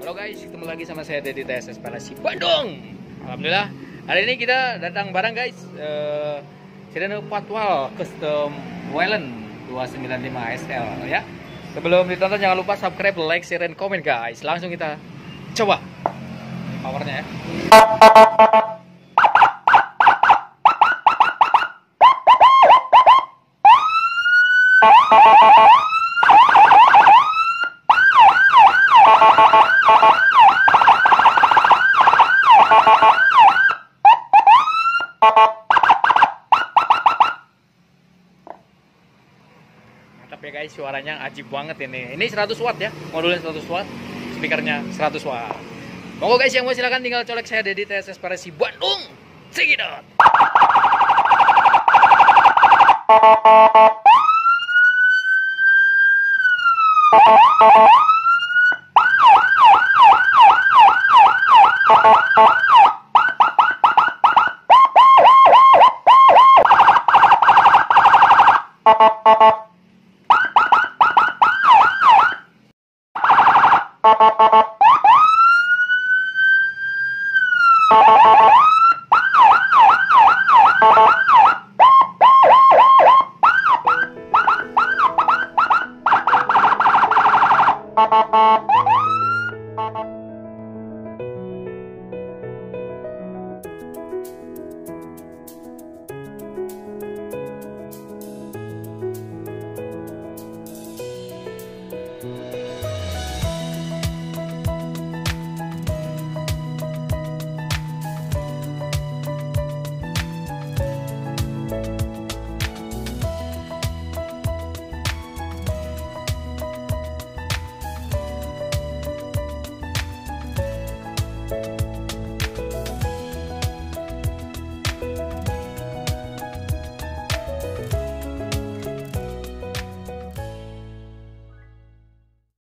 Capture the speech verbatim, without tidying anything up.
Halo guys, ketemu lagi sama saya dari T S S Palasi Bandung. Alhamdulillah, hari ini kita datang bareng guys, uh, Sirene Patwal Custom Wayland dua sembilan lima S L ya. Sebelum ditonton jangan lupa subscribe, like, share, dan komen guys. Langsung kita coba powernya ya. Mantap ya guys, suaranya ajib banget ini. Ini seratus watt ya, modulnya seratus watt, speakernya seratus watt. Monggo guys, yang mau silakan tinggal colek saya dari T S S Palasi Bandung. Segidot. Thank you.